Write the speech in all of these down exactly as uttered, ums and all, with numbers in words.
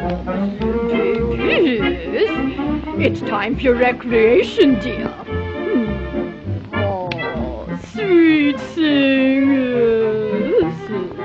Babies, it's time for your recreation, dear. Hmm. Oh, sweet singers.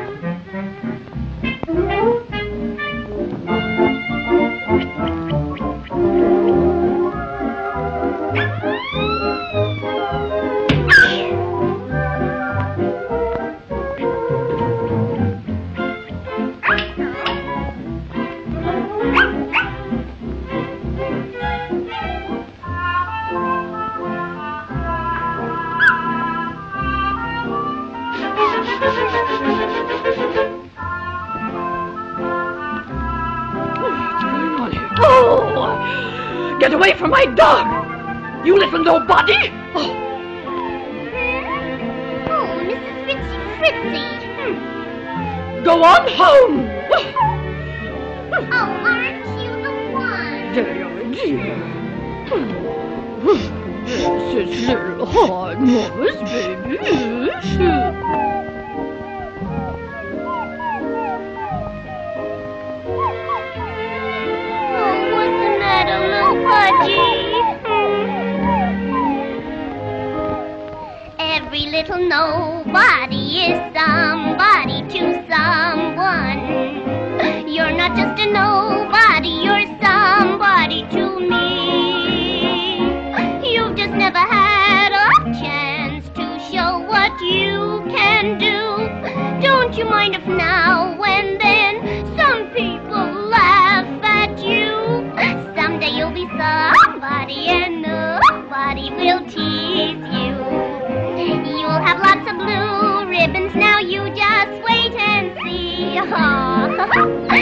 Get away from my dog! You little nobody! Oh, oh Missus Fritzy Prissy. Hmm. Go on home! Oh, aren't you the one? Dear, dear. This is little hard, Mama's baby. Pudgy. Every little nobody is somebody to someone. You're not just a nobody, you're somebody to me. You've just never had a chance to show what you can do. Don't you mind if now and then some people laugh at you? Someday you'll be somebody and nobody will tease you. You'll have lots of blue ribbons, now you just wait and see.